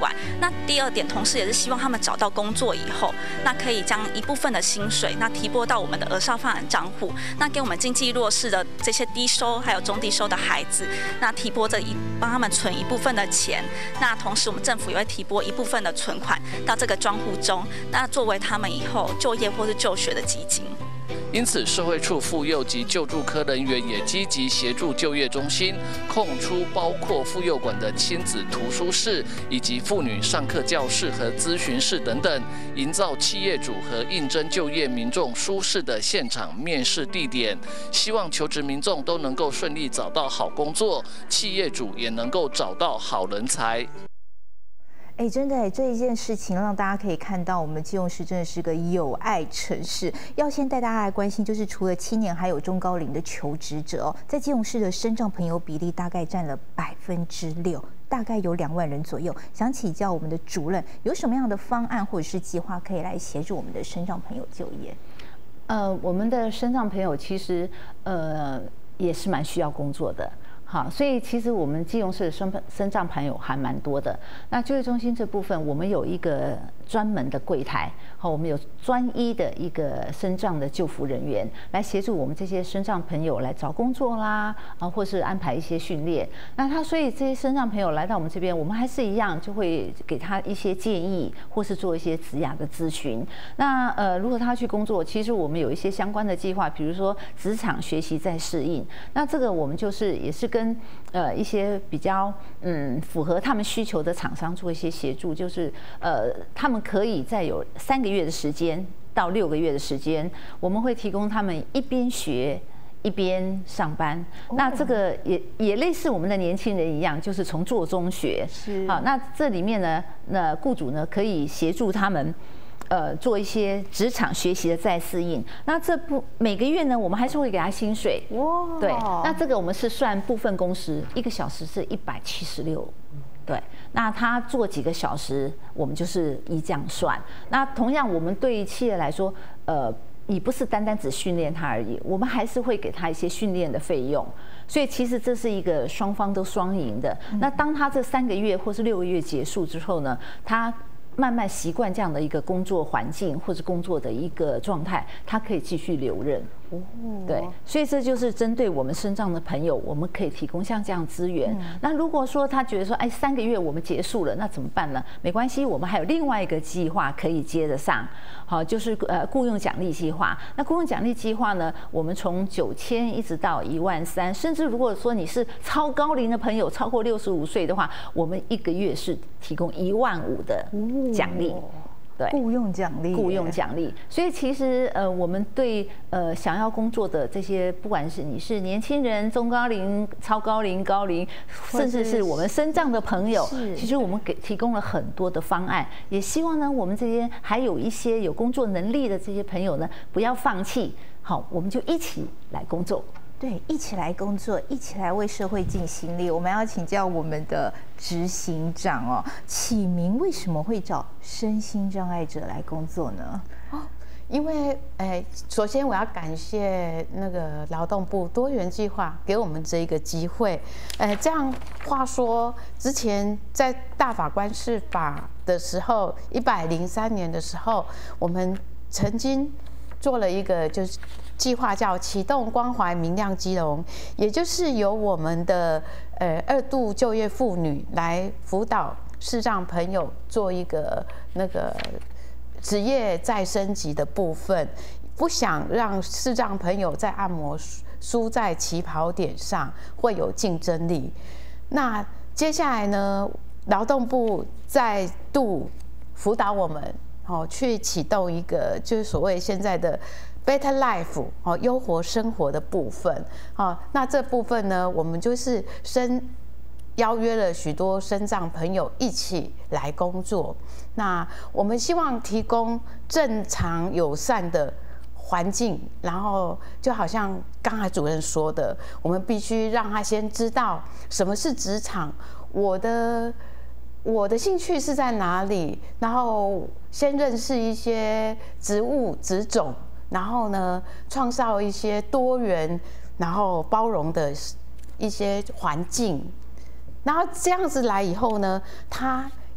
块。那第二点，同时也是希望他们找到工作以后，那可以将一部分的薪水那提拨到我们的儿少发展账户，那给我们经济弱势的这些低收还有中低收的孩子，那提拨这一帮他们存一部分的钱。那同时我们政府也会提拨一部分的存款到这个专户中，那作为他们以后就业或是就学的基金。 因此，社会处妇幼及救助科人员也积极协助就业中心空出包括妇幼馆的亲子图书室，以及妇女上课教室和咨询室等等，营造企业主和应征就业民众舒适的现场面试地点，希望求职民众都能够顺利找到好工作，企业主也能够找到好人才。 哎，真的哎，这一件事情让大家可以看到，我们基隆市真的是个有爱城市。要先带大家来关心，就是除了青年还有中高龄的求职者哦，在基隆市的身障朋友比例大概占了百分之六，大概有两万人左右。想请教我们的主任，有什么样的方案或者是计划可以来协助我们的身障朋友就业？ 呃，我们的身障朋友其实呃也是蛮需要工作的。好，所以其实我们基隆市的身身障朋友还蛮多的。那就业中心这部分，我们有一个专门的柜台，好，我们有专一的一个身障的就服人员来协助我们这些身障朋友来找工作啦，啊，或是安排一些训练。那他所以这些身障朋友来到我们这边，我们还是一样就会给他一些建议，或是做一些职涯的咨询。那呃，如果他去工作，其实我们有一些相关的计划，比如说职场学习再适应。那这个我们就是也是跟跟呃一些比较嗯符合他们需求的厂商做一些协助，就是呃他们可以在有三个月的时间到六个月的时间，我们会提供他们一边学一边上班。哦、那这个也也类似我们的年轻人一样，就是从做中学。是好，那这里面呢，那雇主呢可以协助他们。呃，做一些职场学习的再适应。那这不每个月呢，我们还是会给他薪水。哇，对，那这个我们是算部分工时，一个小时是一百七十六。对，那他做几个小时，我们就是依这样算。那同样，我们对于企业来说，呃，你不是单单只训练他而已，我们还是会给他一些训练的费用。所以其实这是一个双方都双赢的。那当他这三个月或是六个月结束之后呢，他慢慢习惯这样的一个工作环境或是工作的一个状态，他可以继续留任。哦，对，所以这就是针对我们身障的朋友，我们可以提供像这样资源。嗯、那如果说他觉得说，哎，三个月我们结束了，那怎么办呢？没关系，我们还有另外一个计划可以接得上。好，就是呃雇用奖励计划。那雇用奖励计划呢，我们从九千一直到一万三，甚至如果说你是超高龄的朋友，超过六十五岁的话，我们一个月是提供一万五的奖励。哦，对，雇用奖励，雇用奖励。所以其实呃，我们对呃想要工作的这些，不管是你是年轻人、中高龄、超高龄、高龄，甚至是我们身障的朋友，其实我们给提供了很多的方案，也希望呢，我们这些还有一些有工作能力的这些朋友呢，不要放弃。好，我们就一起来工作。对，一起来工作，一起来为社会尽心力。我们要请教我们的执行长哦，启明为什么会找身心障碍者来工作呢？ 哦，因为诶，首先我要感谢那个劳动部多元计划给我们这一个机会。诶，这样话说，之前在大法官释法的时候，一百零三年的时候，我们曾经做了一个就是计划叫启动关怀明亮基隆，也就是由我们的呃二度就业妇女来辅导视障朋友做一个那个职业再升级的部分，不想让视障朋友在按摩输在起跑点上会有竞争力。那接下来呢，劳动部再度辅导我们，哦，去启动一个就是所谓现在的Better Life 哦，优活生活的部分，哦，那这部分呢，我们就是身邀约了许多身障朋友一起来工作。那我们希望提供正常友善的环境，然后就好像刚才主任说的，我们必须让他先知道什么是职场，我的我的兴趣是在哪里，然后先认识一些职务职种。然后呢，创造一些多元、然后包容的一些环境，然后这样子来以后呢，他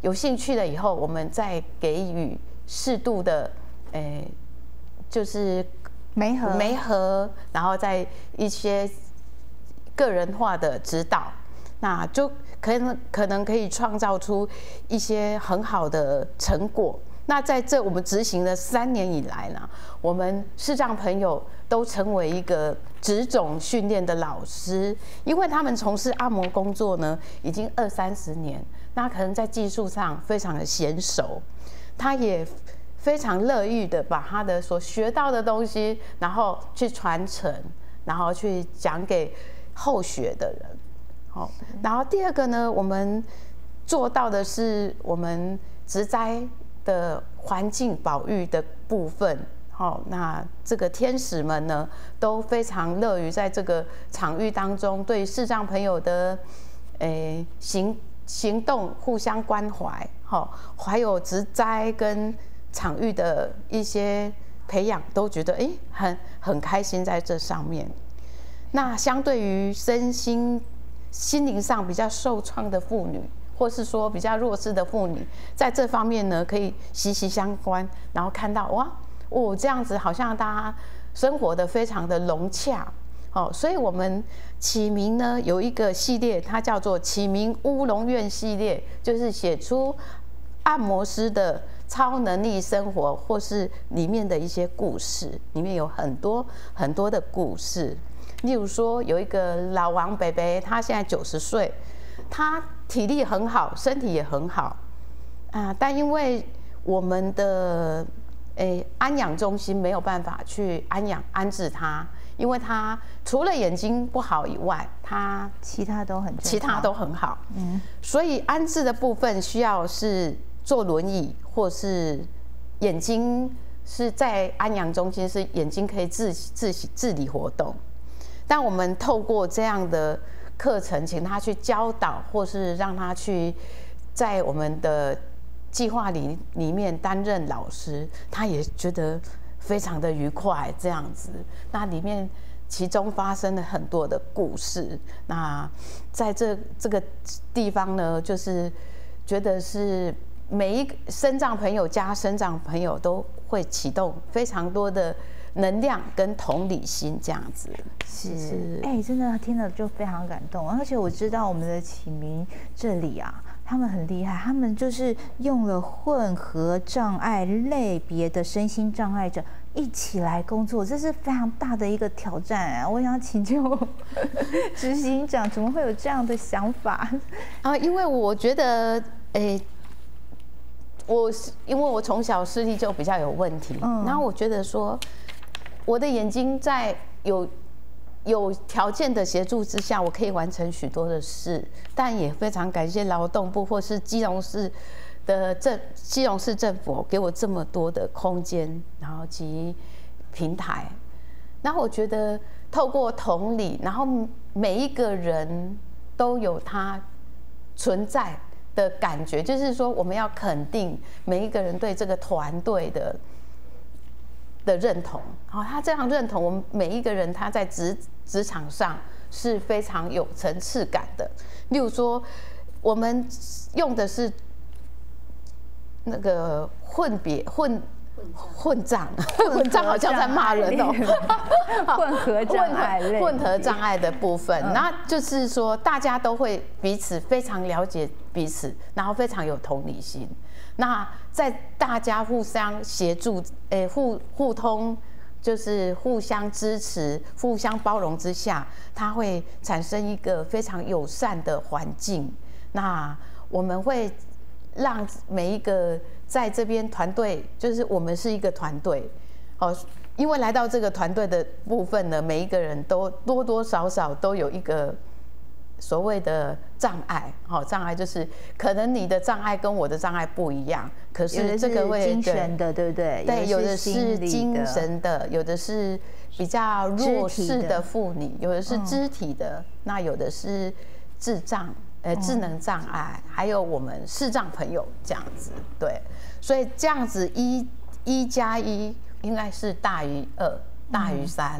有兴趣了以后，我们再给予适度的，诶，就是媒合媒合，然后再一些个人化的指导，那就可能可能可以创造出一些很好的成果。那在这我们执行了三年以来呢，我们视障朋友都成为一个职种训练的老师，因为他们从事按摩工作呢已经二三十年，那可能在技术上非常的娴熟，他也非常乐意的把他的所学到的东西，然后去传承，然后去讲给后学的人。好，然后第二个呢，我们做到的是我们植栽的环境保育的部分。好，那这个天使们呢都非常乐于在这个场域当中对视障朋友的诶行行动互相关怀，好，还有植栽跟场域的一些培养，都觉得诶很很开心在这上面。那相对于身心心灵上比较受创的妇女，或是说比较弱势的妇女，在这方面呢可以息息相关，然后看到哇哦这样子好像大家生活的非常的融洽。哦，所以我们启明呢有一个系列，它叫做启明乌龙院系列，就是写出按摩师的超能力生活，或是里面的一些故事，里面有很多很多的故事。例如说有一个老王伯伯，他现在九十岁，他体力很好，身体也很好啊，但因为我们的诶安养中心没有办法去安养安置他，因为他除了眼睛不好以外，他其他都很其他都很好，嗯，所以安置的部分需要是坐轮椅，或是眼睛是在安养中心是眼睛可以自自自理活动。但我们透过这样的课程，请他去教导，或是让他去在我们的计划里里面担任老师，他也觉得非常的愉快。这样子，那里面其中发生了很多的故事。那在这这个地方呢，就是觉得是每一个身障朋友加身障朋友都会启动非常多的能量跟同理心，这样子是，哎、欸，真的听了就非常感动。而且我知道我们的启明这里啊，他们很厉害，他们就是用了混合障碍类别的身心障碍者一起来工作，这是非常大的一个挑战啊！我想请教执行长，怎么会有这样的想法啊？因为我觉得，哎、欸。我因为我从小视力就比较有问题，嗯，然后我觉得说，我的眼睛在有有条件的协助之下，我可以完成许多的事，但也非常感谢劳动部或是基隆市的政基隆市政府给我这么多的空间，然后及平台。然后我觉得透过同理，然后每一个人都有他存在的感觉，就是说我们要肯定每一个人对这个团队的的认同。好，他这样认同我们每一个人，他在职职场上是非常有层次感的。例如说，我们用的是那个混别混混障，混障好像在骂人哦。 混合障碍类， 混合障碍的部分，那就是说大家都会彼此非常了解彼此，然后非常有同理心。那在大家互相协助，诶，互互通，就是互相支持、互相包容之下，它会产生一个非常友善的环境。那我们会让每一个在这边团队，就是我们是一个团队，哦，因为来到这个团队的部分呢，每一个人都多多少少都有一个所谓的障碍，好，障碍就是可能你的障碍跟我的障碍不一样，可是这个会精神的，对不对？ 对，有的是精神的，有的是比较弱势的妇女，有的是肢体的，那有的是智障。呃，智能障碍，还有我们视障朋友这样子，对，所以这样子一一加一应该是大于二，大于三，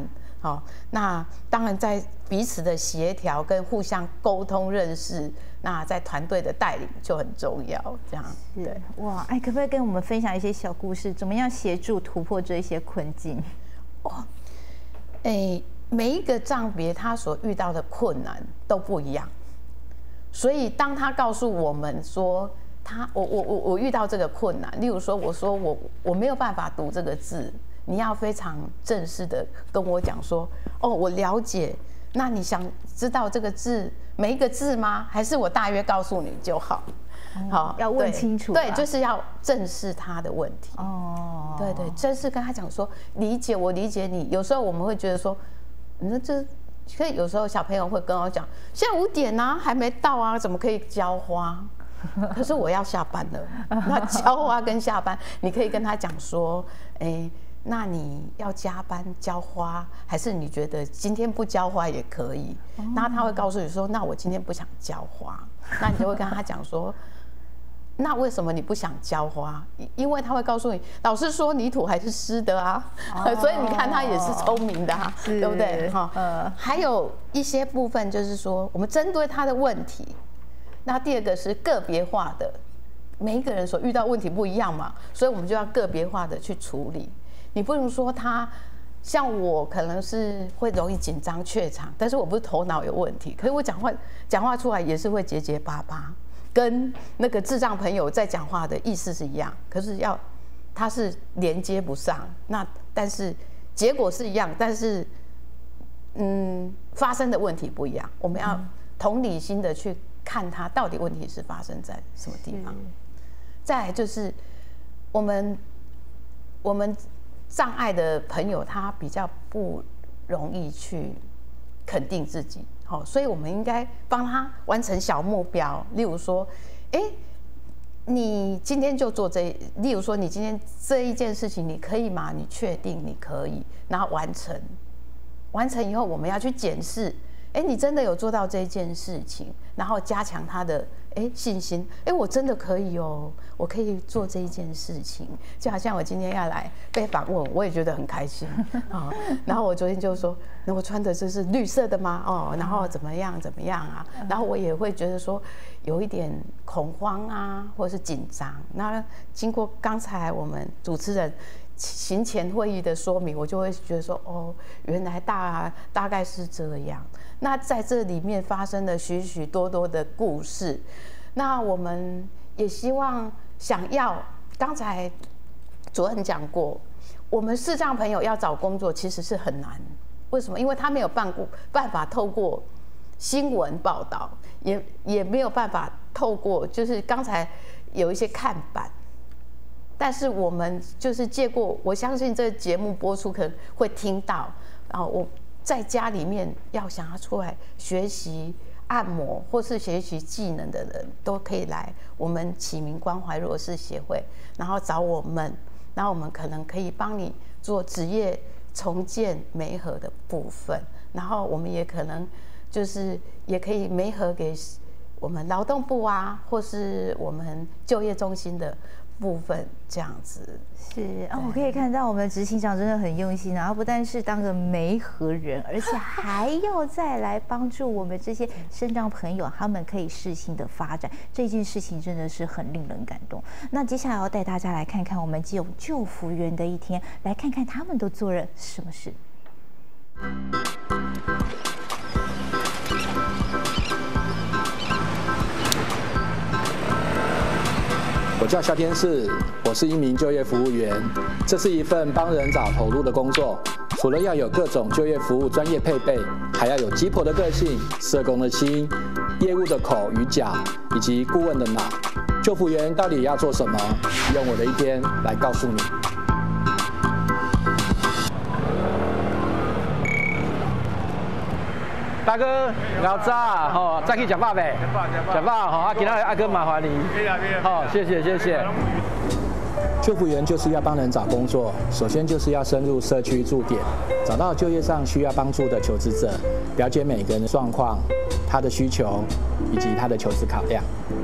好，那当然在彼此的协调跟互相沟通认识，那在团队的带领就很重要。这样对哇，哎，可不可以跟我们分享一些小故事，怎么样协助突破这一些困境？ 哇，哎，每一个账别他所遇到的困难都不一样，所以当他告诉我们说。他我我我我遇到这个困难，例如说，我说我我没有办法读这个字，你要非常正式的跟我讲说，哦，我了解。那你想知道这个字每一个字吗？还是我大约告诉你就好？ 好，要问清楚。 对，就是要正视他的问题。哦，对对，正式跟他讲说，理解我理解你。有时候我们会觉得说，你说这，所以有时候小朋友会跟我讲，现在五点啊，还没到啊，怎么可以浇花？可是我要下班了，那浇花跟下班，你可以跟他讲说，哎，那你要加班浇花，还是你觉得今天不浇花也可以？那他会告诉你说，那我今天不想浇花，那你就会跟他讲说，那为什么你不想浇花？因为他会告诉你，老师说泥土还是湿的啊，所以你看他也是聪明的啊，对不对？哈，呃，还有一些部分就是说，我们针对他的问题。那第二个是个别化的，每一个人所遇到问题不一样嘛，所以我们就要个别化的去处理。你不能说他像我可能是会容易紧张怯场，但是我不是头脑有问题，可是我讲话讲话出来也是会结结巴巴，跟那个智障朋友在讲话的意思是一样，可是要他是连接不上，那但是结果是一样，但是嗯发生的问题不一样，我们要同理心的去。看他到底问题是发生在什么地方，再来就是我们我们障碍的朋友，他比较不容易去肯定自己，好，所以我们应该帮他完成小目标，例如说，哎，你今天就做这，例如说你今天这一件事情你可以吗？你确定你可以，然后完成，完成以后我们要去检视。哎，你真的有做到这一件事情，然后加强他的哎信心。哎，我真的可以哦，我可以做这一件事情。就好像我今天要来被访问，我也觉得很开心啊。然后我昨天就说，那我穿的这是绿色的吗？哦，然后怎么样怎么样啊？然后我也会觉得说有一点恐慌啊，或者是紧张。那经过刚才我们主持人。行前会议的说明，我就会觉得说，哦，原来大大概是这样。那在这里面发生了许许多多的故事，那我们也希望想要，刚才主任讲过，我们视障朋友要找工作其实是很难，为什么？因为他没有办过办法透过新闻报道，也也没有办法透过，就是刚才有一些看板。但是我们就是借过，我相信这个节目播出可能会听到，然后我在家里面要想要出来学习按摩或是学习技能的人，都可以来我们启明关怀弱势协会，然后找我们，然后我们可能可以帮你做职业重建媒合的部分，然后我们也可能就是也可以媒合给我们劳动部啊，或是我们就业中心的。部分这样子是啊，我可以看到我们执行长真的很用心，然后不但是当个媒合人，而且还要再来帮助我们这些身障朋友，他们可以适性的发展，这件事情真的是很令人感动。那接下来要带大家来看看我们基隆救福员的一天，来看看他们都做了什么事。 我叫肖天士，我是一名就业服务员。这是一份帮人找投入的工作，除了要有各种就业服务专业配备，还要有鸡婆的个性、社工的心、业务的口与脚，以及顾问的脑。救服员到底要做什么？用我的一天来告诉你。大哥，老早吼，再去吃饱呗？吃饱吼，啊，今天阿哥麻烦你。好，谢谢谢谢。救服员就是要帮人找工作，首先就是要深入社区驻点，找到就业上需要帮助的求职者，了解每个人的状况、他的需求以及他的求职考量。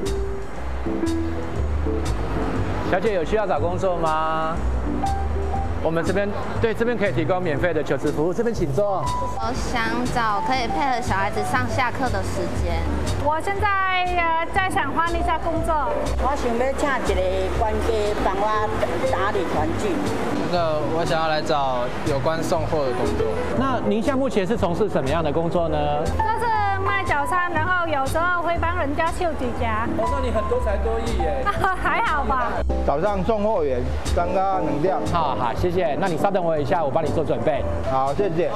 小姐有需要找工作吗？ 我们这边对这边可以提供免费的求职服务，这边请坐。 我想找可以配合小孩子上下课的时间。 我现在呃在想换一下工作。 我想要请一个管家帮我打理团聚。 那个我想要来找有关送货的工作。 那您现在目前是从事什么样的工作呢？ 就是卖早餐，然后有时候会帮人家绣指甲。 哦，那你很多才多艺耶。 还好吧。 早上送货员，刚刚能量。 好好，谢谢。那你稍等我一下，我帮你做准备。 好，谢谢。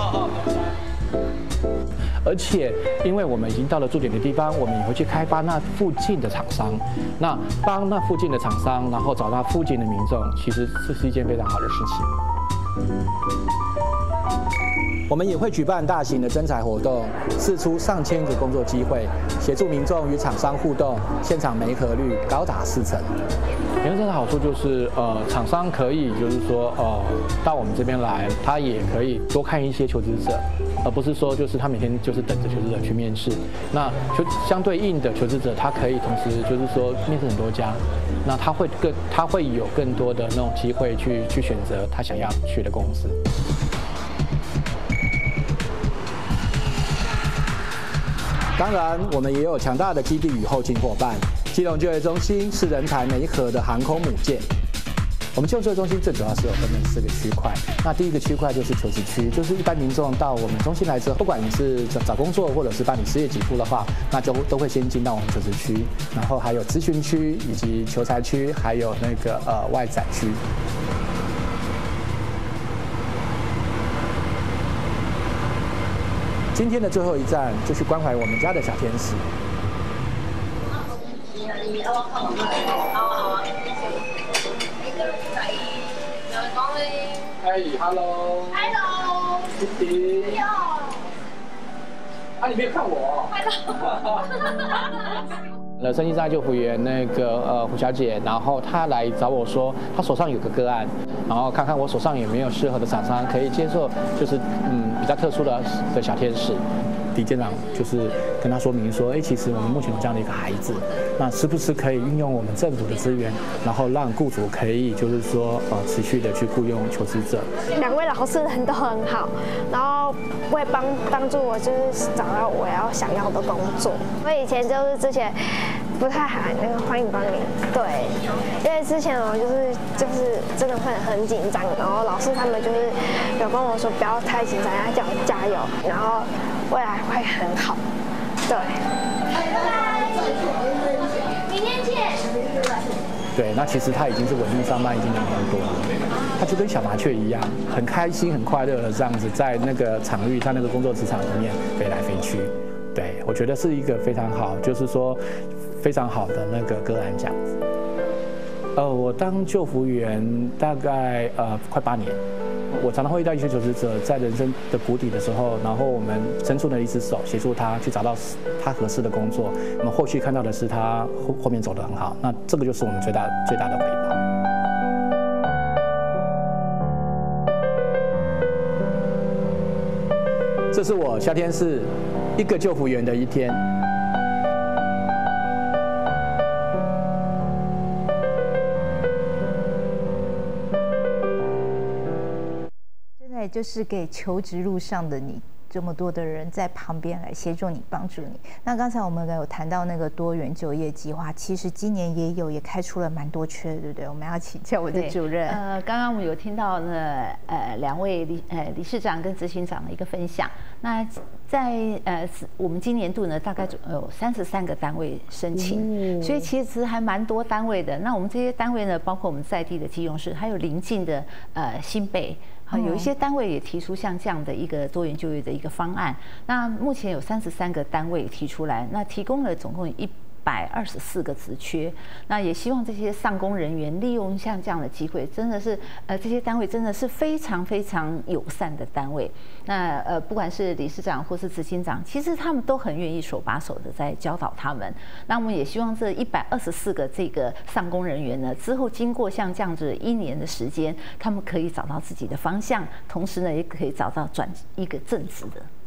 而且，因为我们已经到了驻点的地方，我们也会去开发那附近的厂商，那帮那附近的厂商，然后找到附近的民众，其实这是一件非常好的事情。我们也会举办大型的征才活动，释出上千个工作机会，协助民众与厂商互动，现场媒合率高达四成。原则的好处就是，呃，厂商可以就是说，呃，到我们这边来，他也可以多看一些求职者，而不是说就是他每天就是等着求职者去面试。那就相对应的求职者，他可以同时就是说面试很多家，那他会更他会有更多的那种机会去去选择他想要去的公司。当然，我们也有强大的基地与后勤伙伴。基隆就业中心是人才媒合的航空母舰。我们就业中心最主要是有分成四个区块。那第一个区块就是求职区，就是一般民众到我们中心来之后，不管你是找工作或者是办理失业给付的话，那就都会先进到我们求职区，然后还有咨询区以及求才区，还有那个呃外展区。今天的最后一站就去关怀我们家的小天使。 嗨 ，Hello。Hello。弟弟。你好。啊，你没有看我。 呃，身心障碍救护员那个呃胡小姐，然后她来找我说，她手上有个个案，然后看看我手上有没有适合的厂商可以接受，就是嗯比较特殊的的小天使。李舰长就是跟他说明说，哎，其实我们目前有这样的一个孩子，那是不是可以运用我们政府的资源，然后让雇主可以就是说呃持续的去雇佣求职者。 两位老师人都很好，然后会帮帮助我就是找到我要想要的工作。我以前就是之前不太喊那个欢迎光临，对，因为之前我就是就是真的会很紧张，然后老师他们就是有跟我说不要太紧张，要叫我加油，然后未来会很好，对。明天见。 对，那其实他已经是稳定上班已经两年多了，他就跟小麻雀一样，很开心、很快乐的这样子在那个场域、在那个工作职场里面飞来飞去。对，我觉得是一个非常好，就是说非常好的那个个案这样子。呃，我当救服员大概呃快八年。我常常会遇到一些求职者在人生的谷底的时候，然后我们伸出了一只手，协助他去找到他合适的工作。我们后续看到的是他后后面走得很好，那这个就是我们最大最大的回报。这是我夏天是一个救服员的一天。 就是给求职路上的你这么多的人在旁边来协助你、帮助你。那刚才我们有谈到那个多元就业计划，其实今年也有，也开出了蛮多缺，对不对？我们要请教我的主任。 呃，刚刚我们有听到呢，呃，两位理呃理事长跟执行长的一个分享。那在呃我们今年度呢，大概有三十三个单位申请，嗯、所以其实还蛮多单位的。那我们这些单位呢，包括我们在地的基隆市，还有邻近的呃新北。好，有一些单位也提出像这样的一个多元就业的一个方案。那目前有三十三个单位提出来，那提供了总共一百二十四个职缺。那也希望这些上工人员利用像这样的机会，真的是呃这些单位真的是非常非常友善的单位。那呃不管是理事长或是执行长，其实他们都很愿意手把手的在教导他们。那我们也希望这一百二十四个这个上工人员呢，之后经过像这样子一年的时间，他们可以找到自己的方向，同时呢也可以找到转一个正职的。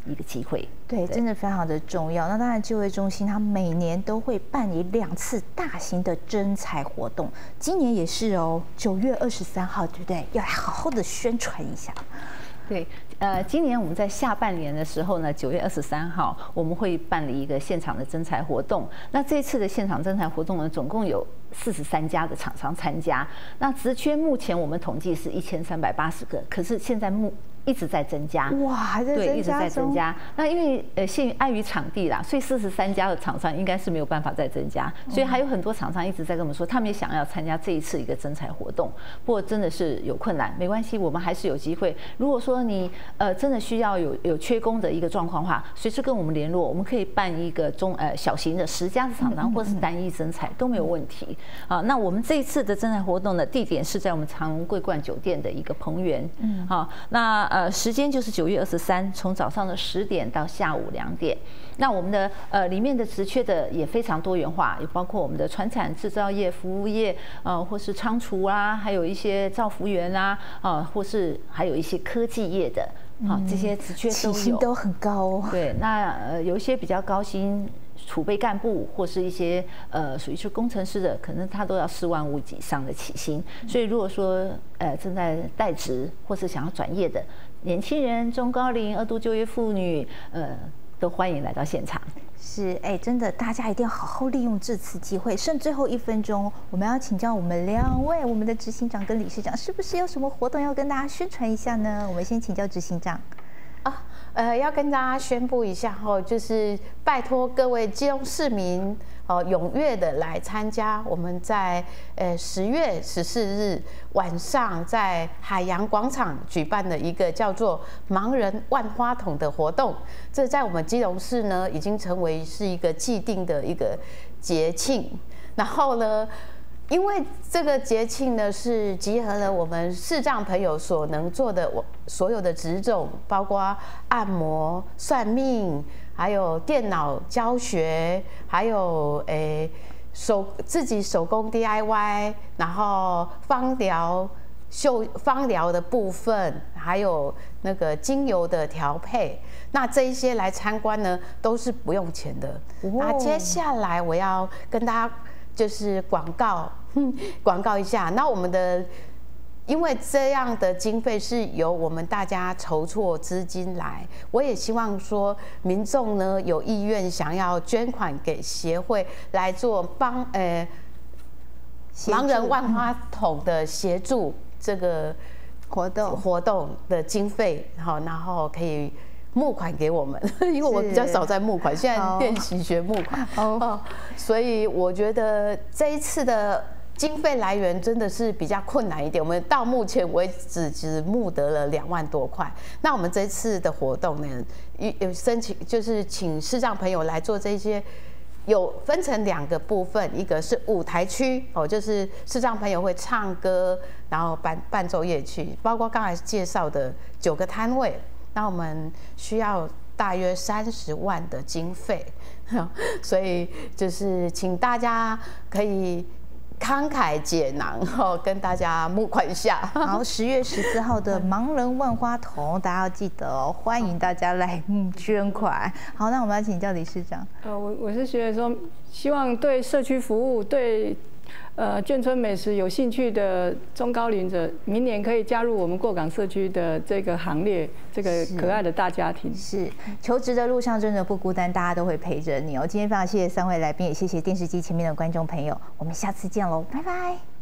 一个机会。 对，真的非常的重要。那当然，就业中心它每年都会办理两次大型的征才活动，今年也是哦，九月二十三号，对不对？要来好好的宣传一下。 对，呃，今年我们在下半年的时候呢，九月二十三号，我们会办理一个现场的征才活动。那这次的现场征才活动呢，总共有四十三家的厂商参加。那职缺目前我们统计是一千三百八十个，可是现在目一直在增加， 哇，还在增加中， 对，一直在增加。那因为呃，限于碍于场地啦，所以四十三家的厂商应该是没有办法再增加，所以还有很多厂商一直在跟我们说，他们也想要参加这一次一个征才活动，不过真的是有困难，没关系，我们还是有机会。如果说你呃真的需要有有缺工的一个状况的话，随时跟我们联络，我们可以办一个中呃小型的十家的厂商或是单一征才都没有问题啊。那我们这一次的征才活动的地点是在我们长荣桂冠酒店的一个棚园，嗯，好，那呃时间就是九月二十三，从早上的十点到下午两点。那我们的呃里面的职缺的也非常多元化，也包括我们的传产制造业、服务业，呃或是仓储啊，还有一些造服员啊，啊、呃、或是还有一些科技业的，啊、这些职缺都有， 起薪都很高哦。 对，那呃有一些比较高薪。储备干部或是一些呃属于是工程师的，可能他都要四万五以上的起薪。所以如果说呃正在待职或是想要转业的年轻人、中高龄、二度就业妇女，呃都欢迎来到现场。 是，哎，真的，大家一定要好好利用这次机会。剩最后一分钟，我们要请教我们两位，我们的执行长跟理事长，是不是有什么活动要跟大家宣传一下呢？我们先请教执行长。 啊，呃，要跟大家宣布一下哈，就是拜托各位基隆市民哦，踊跃的来参加我们在呃十月十四日晚上在海洋广场举办的一个叫做“盲人万花筒”的活动。这在我们基隆市呢，已经成为是一个既定的一个节庆。然后呢，因为这个节庆呢，是集合了我们视障朋友所能做的我所有的职种，包括按摩、算命，还有电脑教学，还有诶手自己手工 D I Y， 然后芳疗、秀芳疗的部分，还有那个精油的调配。那这一些来参观呢，都是不用钱的。哦、那接下来我要跟大家就是广告。广告一下，那我们的因为这样的经费是由我们大家筹措资金来，我也希望说民众呢有意愿想要捐款给协会来做帮呃盲人万花筒的协助这个活动活动的经费，好，然后可以募款给我们，因为我比较少在募款，现在练习学募款哦，所以我觉得这一次的经费来源真的是比较困难一点，我们到目前为止只募得了两万多块。那我们这次的活动呢，有申请就是请视障朋友来做这些，有分成两个部分，一个是舞台区哦，就是视障朋友会唱歌，然后伴伴奏乐曲，包括刚才介绍的九个摊位，那我们需要大约三十万的经费，所以就是请大家可以慷慨解囊哦，跟大家募款一下。 好，十月十四号的盲人万花筒，大家要记得哦，欢迎大家来捐款。好，那我们要请教理事长。 呃，我我是觉得说，希望对社区服务、对呃眷村美食有兴趣的中高龄者，明年可以加入我们过港社区的这个行列，这个可爱的大家庭。 是，求职的路上真的不孤单，大家都会陪着你哦。今天非常谢谢三位来宾，也谢谢电视机前面的观众朋友，我们下次见喽，拜拜。